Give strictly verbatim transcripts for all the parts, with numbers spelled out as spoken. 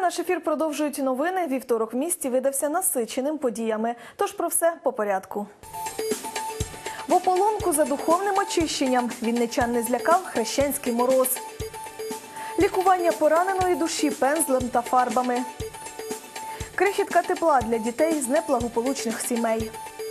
наш ефір продовжують новини. Вівторок в місті видався насиченим подіями. Тож про все по порядку. В ополонку за духовним очищенням вінничан не злякав хрещенський мороз. Лікування пораненої душі пензлем та фарбами. Крихітка тепла для дітей з неблагополучних сімей.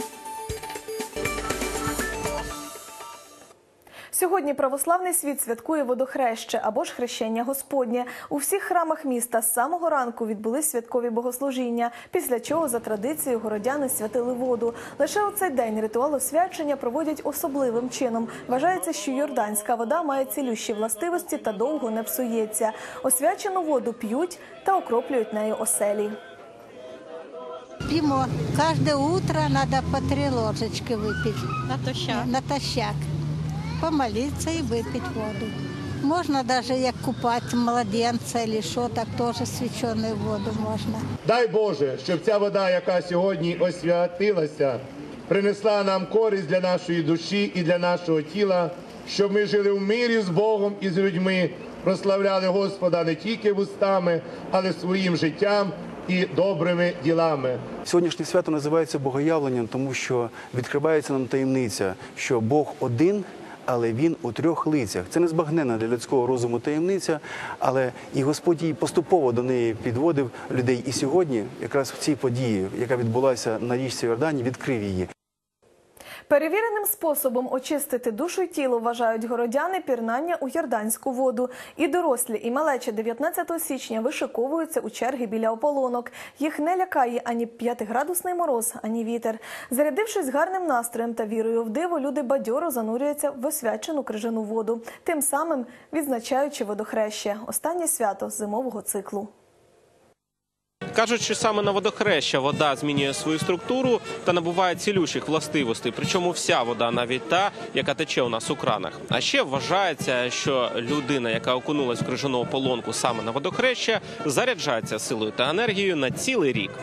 Сьогодні православний світ святкує водохреще або ж хрещення Господнє. У всіх храмах міста з самого ранку відбулись святкові богослужіння, після чого за традицією городяни святили воду. Лише у цей день ритуал освячення проводять особливим чином. Вважається, що йорданська вода має цілющі властивості та довго не псується. Освячену воду п'ють та окроплюють нею оселі. Пьем. Каждое утро надо по три ложечки выпить. Натощак. Натощак. Помолиться и выпить воду. Можно даже як купать младенца или что, так тоже свяченую воду можно. Дай Боже, щоб ця вода, яка сьогодні освятилася, принесла нам користь для нашої душі і для нашого тіла, щоб ми жили в мирі з Богом і з людьми, прославляли Господа не тільки вустами, але своїм життям і добрими ділами. Сьогоднішнє свято називається Богоявленням, тому що відкривається нам таємниця, що Бог один, але Він у трьох лицях. Це незбагненна для людського розуму таємниця, але і Господь її поступово до неї підводив людей. І сьогодні, якраз в цій події, яка відбулася на річці Йордані, відкрив її. Перевіреним способом очистити душу й тіло вважають городяни пірнання у йорданську воду. І дорослі, і малечі дев'ятнадцятого січня вишиковуються у черги біля ополонок. Їх не лякає ані п'ятиградусний мороз, ані вітер. Зарядившись гарним настроєм та вірою в диво, люди бадьоро занурюються в освячену крижану воду, тим самим відзначаючи водохреще – останнє свято зимового циклу. Кажуть, що саме на водохреща вода змінює свою структуру та набуває цілющих властивостей. Причому вся вода, навіть та, яка тече у нас у кранах. А ще вважається, що людина, яка окунулась в крижану ополонку саме на водохреща, заряджається силою та енергією на цілий рік.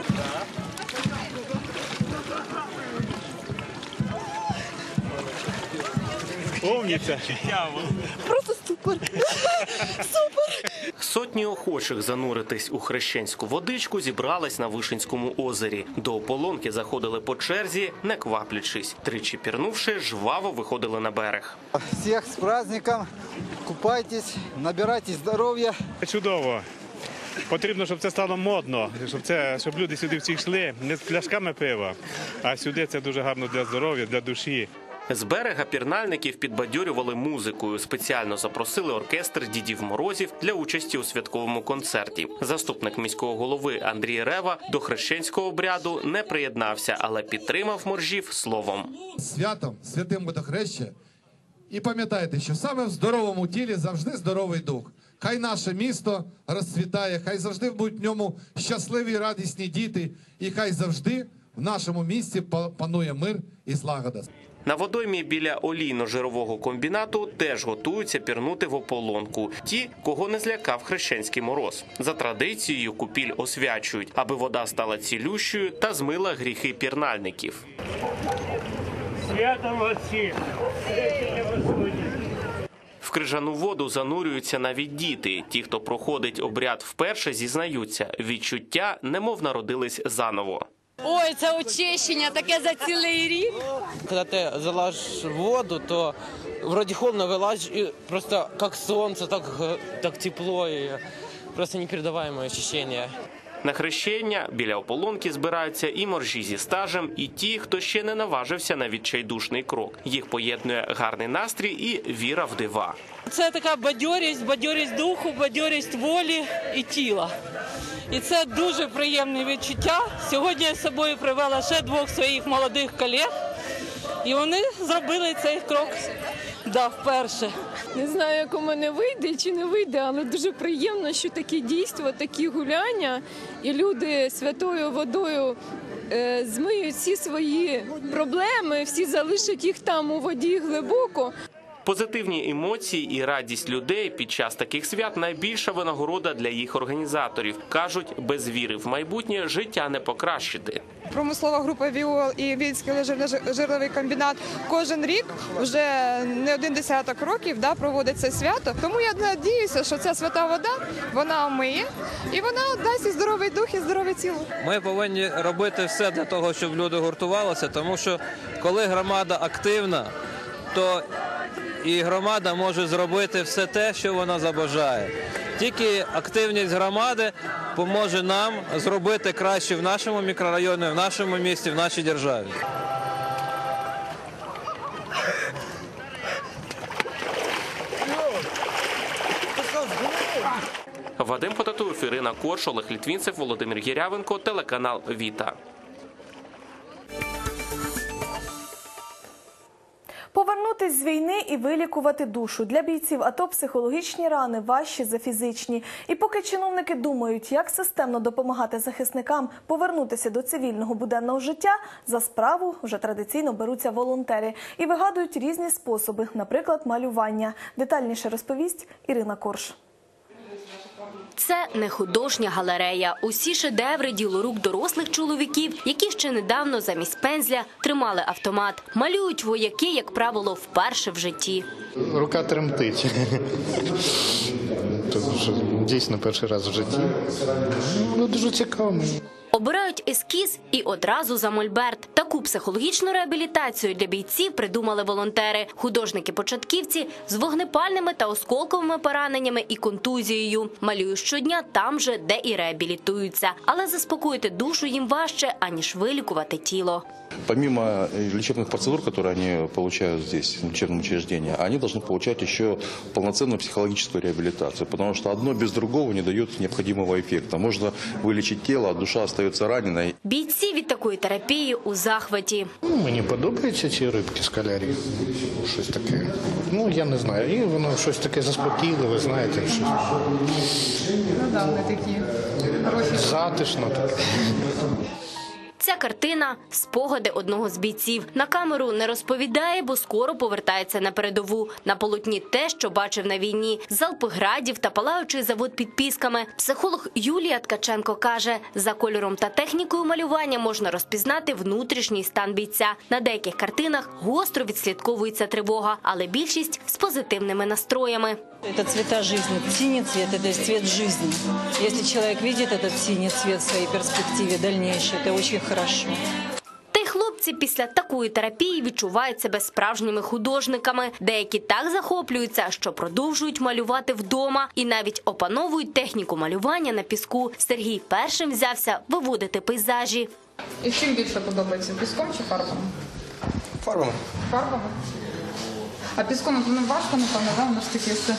Умниця. Просто супер. Супер. Сотні охочих зануритись у хрещенську водичку зібрались на Вишенському озері. До ополонки заходили по черзі, не кваплячись. Тричі пірнувши, жваво виходили на берег. Всіх з праздником, купайтесь, набирайте здоров'я. Чудово. Потрібно, щоб це стало модно, щоб, це, щоб люди сюди всі йшли не з пляшками пива, а сюди це дуже гарно для здоров'я, для душі. З берега пірнальників підбадьорювали музикою. Спеціально запросили оркестр Дідів Морозів для участі у святковому концерті. Заступник міського голови Андрій Рева до хрещенського обряду не приєднався, але підтримав моржів словом. Святом, святим водохреща. І пам'ятайте, що саме в здоровому тілі завжди здоровий дух. Хай наше місто розцвітає, хай завжди будуть в ньому щасливі і радісні діти. І хай завжди в нашому місті панує мир і злагода. На водоймі біля олійно-жирового комбінату теж готуються пірнути в ополонку. Ті, кого не злякав хрещенський мороз. За традицією купіль освячують, аби вода стала цілющою та змила гріхи пірнальників. Святом Отці! В крижану воду занурюються навіть діти. Ті, хто проходить обряд вперше, зізнаються, відчуття немов народились заново. Ой, це очищення таке за цілий рік. Коли ти залазиш в воду, то вроді холодно вилазиш, і просто як сонце, так, так тепло, і просто непередаваєме очищення. На хрещення біля ополонки збираються і моржі зі стажем, і ті, хто ще не наважився на відчайдушний крок. Їх поєднує гарний настрій і віра в дива. Це така бадьорість, бадьорість духу, бадьорість волі і тіла. І це дуже приємне відчуття. Сьогодні я з собою привела ще двох своїх молодих колег, і вони зробили цей крок да, вперше. Не знаю, як у мене вийде чи не вийде, але дуже приємно, що такі дійства, такі гуляння, і люди святою водою е, змиють всі свої проблеми, всі залишать їх там у воді глибоко. Позитивні емоції і радість людей під час таких свят – найбільша винагорода для їх організаторів. Кажуть, без віри в майбутнє життя не покращити. Промислова група «Віол» і Вінницький жировий комбінат кожен рік, вже не один десяток років, да, проводить це свято. Тому я сподіваюся, що ця свята вода, вона омиє і вона дасть і здоровий дух, і здорове тіло. Ми повинні робити все для того, щоб люди гуртувалися, тому що коли громада активна, то і громада може зробити все те, що вона забажає. Тільки активність громади поможе нам зробити краще в нашому мікрорайоні, в нашому місті, в нашій державі. Вадим Потатуєв, Ірина Корш, Олег Літвінцев, Володимир Гірявенко, телеканал «Віта». Повернутись з війни і вилікувати душу. Для бійців АТО психологічні рани важчі за фізичні. І поки чиновники думають, як системно допомагати захисникам повернутися до цивільного буденного життя, за справу вже традиційно беруться волонтери і вигадують різні способи, наприклад, малювання. Детальніше розповість Ірина Корш. Це не художня галерея. Усі шедеври – діло рук дорослих чоловіків, які ще недавно замість пензля тримали автомат. Малюють вояки, як правило, вперше в житті. Рука тремтить. Дійсно перший раз в житті. Ну, дуже цікаво. Обирають ескіз і одразу за мольберт. Таку психологічну реабілітацію для бійців придумали волонтери. Художники-початківці з вогнепальними та осколковими пораненнями і контузією. Малюють щодня там же, де і реабілітуються. Але заспокоїти душу їм важче, аніж вилікувати тіло. Помимо лечебных процедур, которые они получают здесь, в лечебном учреждении, они должны получать еще полноценную психологическую реабилитацию, потому что одно без другого не дает необходимого эффекта. Можно вылечить тело, а душа остается раненой. Бійці від такої терапії у захваті. Ну, мені подобаються ці рибки скалярі. Щось таке. Ну, я не знаю. І воно щось таке заспокійливе, знаєте. Щось. Ну, да, вони такі хороші. Затишно таке. Ця картина – спогади одного з бійців. На камеру не розповідає, бо скоро повертається на передову. На полотні те, що бачив на війні. Залпи градів та палаючий завод під Пісками. Психолог Юлія Ткаченко каже, за кольором та технікою малювання можна розпізнати внутрішній стан бійця. На деяких картинах гостро відслідковується тривога, але більшість з позитивними настроями. Это цвета жизни. Синий цвет – это цвет жизни. Если человек видит этот синий цвет в своей перспективе дальнейшей, это очень хорошо. Та й хлопці після такої терапії відчувають себе справжніми художниками. Деякі так захоплюються, що продовжують малювати вдома і навіть опановують техніку малювання на піску. Сергій першим взявся виводити пейзажі. І чим більше подобається, піском чи фарбами? Фарбами. Фарбами? А піском ну, важко, напевно, да? Воно ж таке все.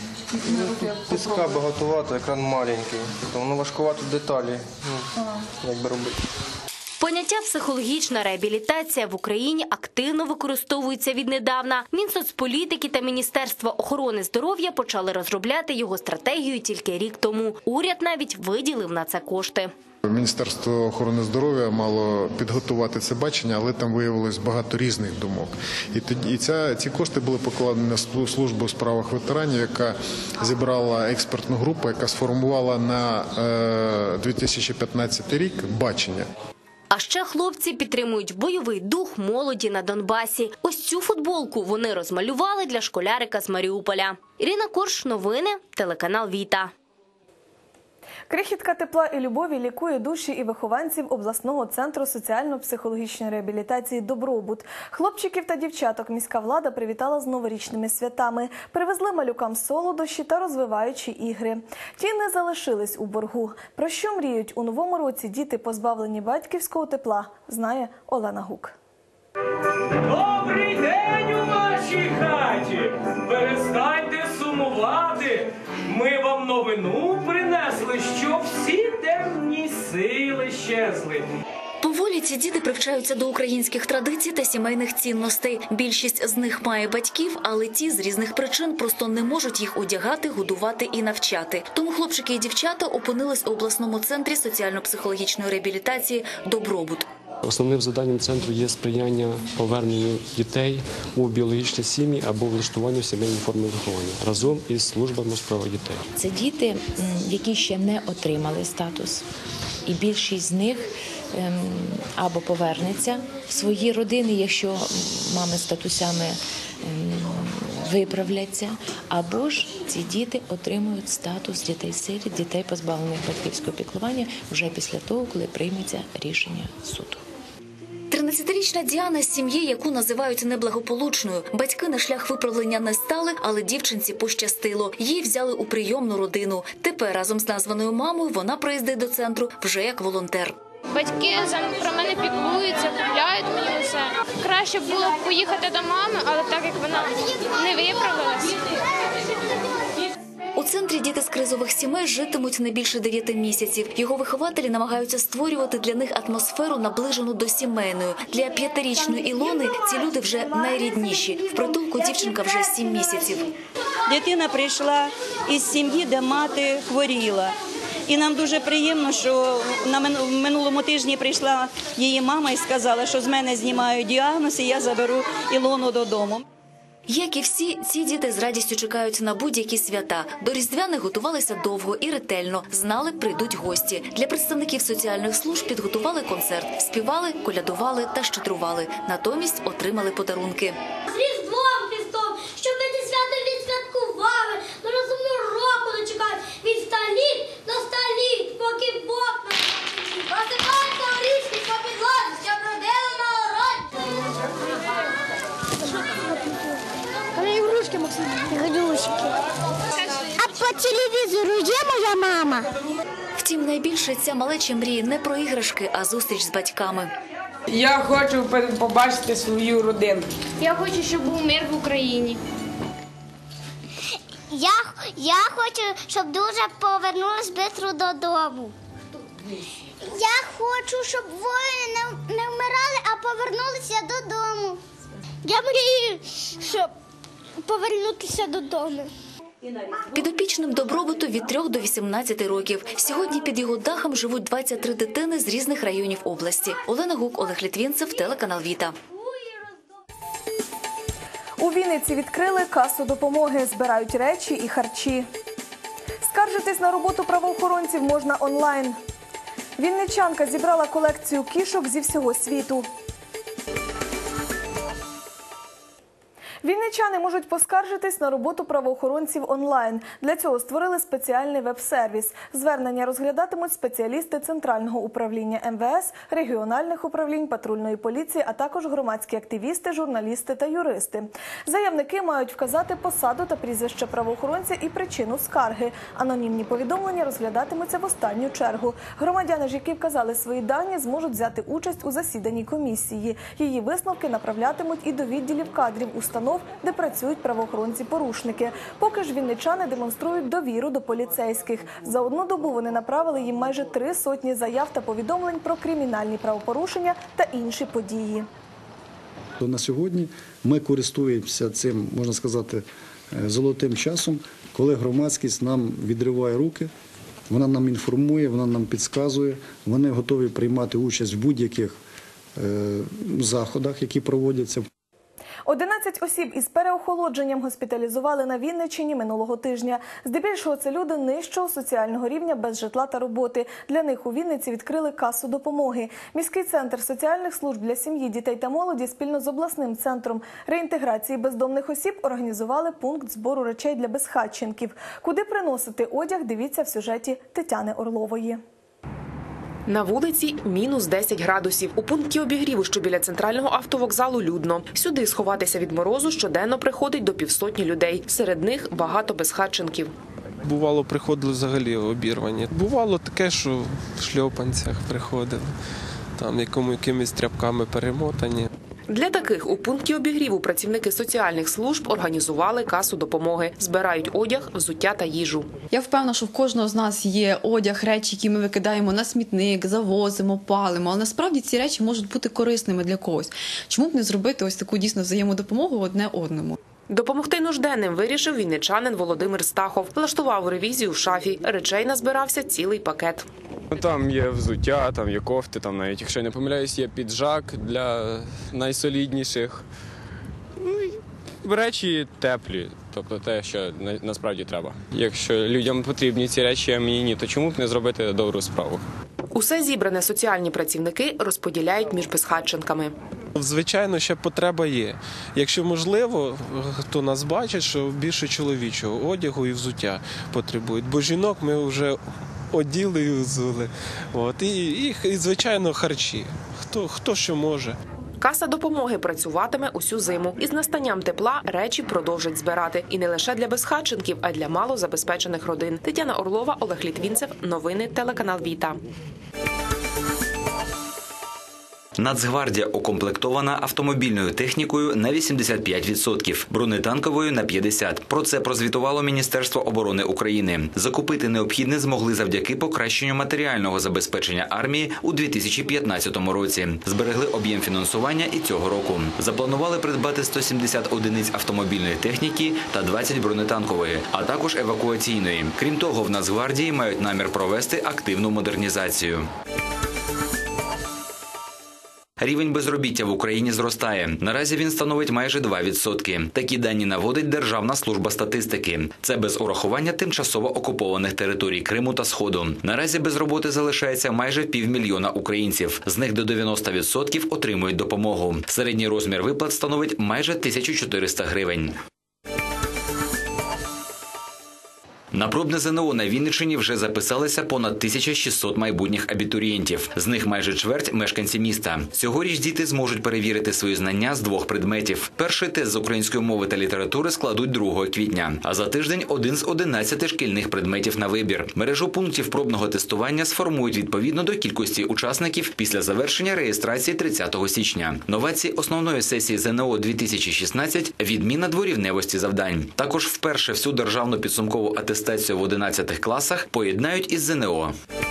Піска багатовато, екран маленький, тому важкувато деталі, ну, як би робити. Поняття «психологічна реабілітація» в Україні активно використовується віднедавна. Мінсоцполітики та Міністерство охорони здоров'я почали розробляти його стратегію тільки рік тому. Уряд навіть виділив на це кошти. Міністерство охорони здоров'я мало підготувати це бачення, але там виявилось багато різних думок. І, тоді, і ця, ці кошти були покладені на службу у справах ветеранів, яка зібрала експертну групу, яка сформувала на е, дві тисячі п'ятнадцятий рік бачення. А ще хлопці підтримують бойовий дух молоді на Донбасі. Ось цю футболку вони розмалювали для школярика з Маріуполя. Ірина Корш, новини, телеканал «Віта». Крихітка тепла і любові лікує душі і вихованців обласного центру соціально-психологічної реабілітації «Добробут». Хлопчиків та дівчаток міська влада привітала з новорічними святами. Привезли малюкам солодощі та розвиваючі ігри. Ті не залишились у боргу. Про що мріють у новому році діти, позбавлені батьківського тепла, знає Олена Гук. Добрий день у вашій хаті! Перестаньте сумувати! Ми вам новину принесли, що всі темні сили щезли. Поволі школі ці діти привчаються до українських традицій та сімейних цінностей. Більшість з них має батьків, але ті з різних причин просто не можуть їх одягати, годувати і навчати. Тому хлопчики і дівчата опинились у обласному центрі соціально-психологічної реабілітації «Добробут». Основним завданням центру є сприяння поверненню дітей у біологічні сім'ї або влаштуванню сімейної форми виховання разом із службами у справах дітей. Це діти, які ще не отримали статус, і більшість з них або повернеться в свої родини, якщо мами з татусями виправляться, або ж ці діти отримують статус дітей-сиріт, дітей, позбавлених батьківського піклування, вже після того, коли прийметься рішення суду. тринадцятирічна Діана з сім'ї, яку називають неблагополучною. Батьки на шлях виправлення не стали, але дівчинці пощастило. Її взяли у прийомну родину. Тепер разом з названою мамою вона приїздить до центру вже як волонтер. Батьки про мене піклуються, купляють мені все. Краще було б поїхати до мами, але так як вона не виправилась. У центрі діти з кризових сімей житимуть не більше дев'яти місяців. Його вихователі намагаються створювати для них атмосферу, наближену до сімейної. Для п'ятирічної Ілони ці люди вже найрідніші. В притулку дівчинка вже сім місяців. Дитина прийшла із сім'ї, де мати хворіла. І нам дуже приємно, що на минулому тижні прийшла її мама і сказала, що з мене знімають діагноз, і я заберу Ілону додому. Як і всі, ці діти з радістю чекають на будь-які свята. До Різдвяних готувалися довго і ретельно. Знали, прийдуть гості. Для представників соціальних служб підготували концерт. Співали, колядували та щедрували. Натомість отримали подарунки. З Різдвом Христом, щоб ми це свято відсвяткували, до розумного року дочекають. Від ста літ до ста літ, поки Бог нас навчить. Розсипаються горішки по підлозі, щоб родили на городі. Але ігрушки, Максим. Ігрушки. А по телевізору є моя мама? Втім, найбільше ця малеча мріє не про іграшки, а зустріч з батьками. Я хочу побачити свою родину. Я хочу, щоб був мир в Україні. Я, я хочу, щоб дуже повернулись швидко додому. Я хочу, щоб воїни не, не вмирали, а повернулися додому. Я мрію, щоб повернутися додому. Підопічним Добробуту від трьох до вісімнадцяти років. Сьогодні під його дахом живуть двадцять три дитини з різних районів області. Олена Гук, Олег Літвінцев, телеканал Віта. У Вінниці відкрили касу допомоги, збирають речі і харчі. Скаржитись на роботу правоохоронців можна онлайн. Вінничанка зібрала колекцію кішок зі всього світу. Вінничани можуть поскаржитись на роботу правоохоронців онлайн. Для цього створили спеціальний веб-сервіс. Звернення розглядатимуть спеціалісти Центрального управління ем ве ес, регіональних управлінь патрульної поліції, а також громадські активісти, журналісти та юристи. Заявники мають вказати посаду та прізвище правоохоронця і причину скарги. Анонімні повідомлення розглядатимуться в останню чергу. Громадяни ж, які вказали свої дані, зможуть взяти участь у засіданні комісії. Її висновки направлятимуть і до відділів кадрів установ, де працюють правоохоронці-порушники. Поки ж вінничани демонструють довіру до поліцейських. За одну добу вони направили їм майже три сотні заяв та повідомлень про кримінальні правопорушення та інші події. На сьогодні ми користуємося цим, можна сказати, золотим часом, коли громадськість нам відриває руки, вона нам інформує, вона нам підказує, вони готові приймати участь в будь-яких заходах, які проводяться. одинадцять осіб із переохолодженням госпіталізували на Вінниччині минулого тижня. Здебільшого це люди нижчого соціального рівня без житла та роботи. Для них у Вінниці відкрили касу допомоги. Міський центр соціальних служб для сім'ї, дітей та молоді спільно з обласним центром реінтеграції бездомних осіб організували пункт збору речей для безхатченків. Куди приносити одяг, дивіться в сюжеті Тетяни Орлової. На вулиці мінус десять градусів. У пункті обігріву, що біля центрального автовокзалу, людно. Сюди сховатися від морозу щоденно приходить до півсотні людей. Серед них багато безхатченків. Бувало, приходили взагалі обірвані. Бувало таке, що в шльопанцях приходили, там якому, якимись тряпками перемотані. Для таких у пункті обігріву працівники соціальних служб організували касу допомоги. Збирають одяг, взуття та їжу. Я впевнена, що в кожного з нас є одяг, речі, які ми викидаємо на смітник, завозимо, палимо. Але насправді ці речі можуть бути корисними для когось. Чому б не зробити ось таку дійсно взаємодопомогу одне одному? Допомогти нужденним вирішив вінничанин Володимир Стахов. Влаштував ревізію в шафі. Речей назбирався цілий пакет. Там є взуття, там є кофти, там навіть, якщо я не помиляюсь, є піджак для найсолідніших. Ну, і речі теплі, тобто те, що насправді треба. Якщо людям потрібні ці речі, а мені ні, то чому б не зробити добру справу? Усе зібране соціальні працівники розподіляють між безхатченками. Звичайно, ще потреба є. Якщо можливо, то нас бачать, що більше чоловічого одягу і взуття потребують. Бо жінок ми вже оділи і взули. От. І, і, і, звичайно, харчі. Хто, хто що може. Каса допомоги працюватиме усю зиму. Із настанням тепла речі продовжать збирати. І не лише для безхатченків, а й для малозабезпечених родин. Тетяна Орлова, Олег Літвінцев. Новини телеканал Віта. Нацгвардія укомплектована автомобільною технікою на вісімдесят п'ять відсотків, бронетанковою – на п'ятдесят відсотків. Про це прозвітувало Міністерство оборони України. Закупити необхідне змогли завдяки покращенню матеріального забезпечення армії у дві тисячі п'ятнадцятому році. Зберегли об'єм фінансування і цього року. Запланували придбати сто сімдесят одиниць автомобільної техніки та двадцять бронетанкової, а також евакуаційної. Крім того, в Нацгвардії мають намір провести активну модернізацію. Рівень безробіття в Україні зростає. Наразі він становить майже два відсотки. Такі дані наводить Державна служба статистики. Це без урахування тимчасово окупованих територій Криму та Сходу. Наразі без роботи залишається майже півмільйона українців. З них до дев'яноста відсотків отримують допомогу. Середній розмір виплат становить майже тисячу чотириста гривень. На пробне ЗНО на Вінниччині вже записалися понад тисяча шістсот майбутніх абітурієнтів. З них майже чверть – мешканці міста. Цьогоріч діти зможуть перевірити свої знання з двох предметів. Перший тест з української мови та літератури складуть другого квітня. А за тиждень один з одинадцяти шкільних предметів на вибір. Мережу пунктів пробного тестування сформують відповідно до кількості учасників після завершення реєстрації тридцятого січня. Новації основної сесії ЗНО дві тисячі шістнадцять – відміна дворівневості завдань. Також вперше всю державну підсумкову атестацію в одинадцятих класах поєднають із ЗНО.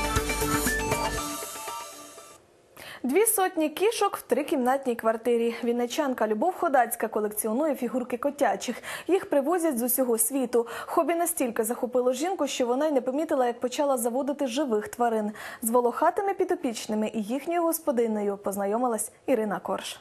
Дві сотні кішок в трикімнатній квартирі. Вінничанка Любов Ходацька колекціонує фігурки котячих. Їх привозять з усього світу. Хобі настільки захопило жінку, що вона й не помітила, як почала заводити живих тварин. З волохатими підопічними і їхньою господинею познайомилась Ірина Корж.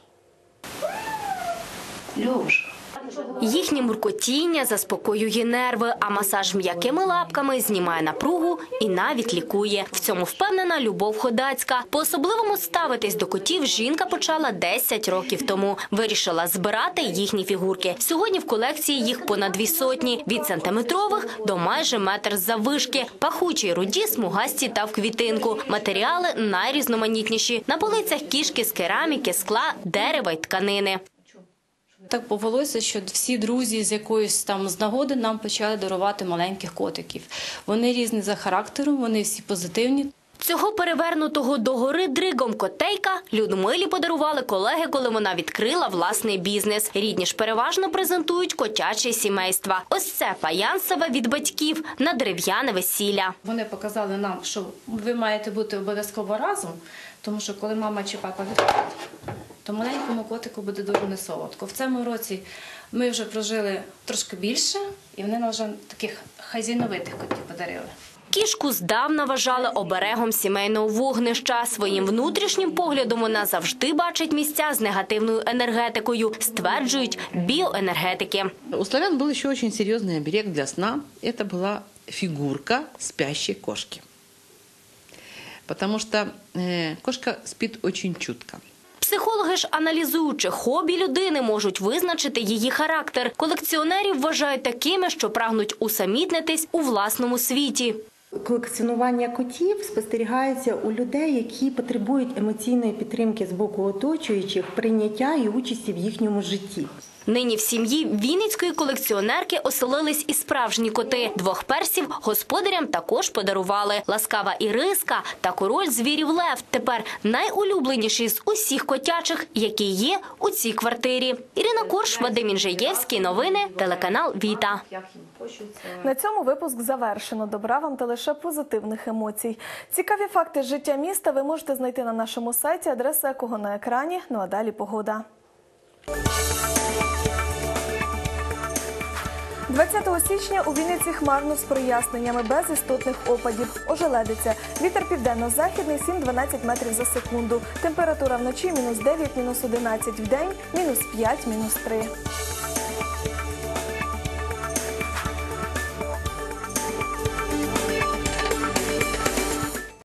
Люш. Їхнє муркотіння заспокоює нерви, а масаж м'якими лапками знімає напругу і навіть лікує. В цьому впевнена Любов Ходацька. По-особливому ставитись до котів жінка почала десять років тому. Вирішила збирати їхні фігурки. Сьогодні в колекції їх понад дві сотні. Від сантиметрових до майже метр заввишки. Пахучі, руді, смугасті та в квітинку. Матеріали найрізноманітніші. На полицях кішки з кераміки, скла, дерева й тканини. Так повелося, що всі друзі з якоїсь там з нагоди нам почали дарувати маленьких котиків. Вони різні за характером, вони всі позитивні. Цього перевернутого догори дригом котейка Людмилі подарували колеги, коли вона відкрила власний бізнес. Рідні ж переважно презентують котячі сімейства. Ось це фаянсове від батьків на дерев'яне весілля. Вони показали нам, що ви маєте бути обов'язково разом, тому що коли мама чи папа відходять, то маленькому котику буде дуже несолодко. В цьому році ми вже прожили трошки більше, і вони нам вже таких хазяйновитих котів подарили. Кішку здавна вважали оберегом сімейного вогнища. Своїм внутрішнім поглядом вона завжди бачить місця з негативною енергетикою, стверджують біоенергетики. У славян был еще очень серьезный оберег для сна. Это была фигурка спящей кошки. Потому что э, кошка спит очень чутко. Психологи ж, аналізуючи хобі людини, можуть визначити її характер. Колекціонерів вважають такими, що прагнуть усамітнитись у власному світі. Колекціонування котів спостерігається у людей, які потребують емоційної підтримки з боку оточуючих, прийняття і участі в їхньому житті. Нині в сім'ї вінницької колекціонерки оселились і справжні коти. Двох персів господарям також подарували. Ласкава Іриска та король звірів Лев тепер найулюбленіші з усіх котячих, які є у цій квартирі. Ірина Корш, Вадим Інжиєвський. Новини, телеканал Віта. На цьому випуск завершено. Добра вам та лише позитивних емоцій. Цікаві факти з життя міста ви можете знайти на нашому сайті, адреса якого на екрані. Ну а далі погода. двадцятого січня у Вінниці хмарно з проясненнями, без істотних опадів. Ожеледиться. Вітер південно-західний сім-дванадцять метрів за секунду. Температура вночі мінус дев'ять, мінус одинадцять, вдень мінус п'ять, мінус три.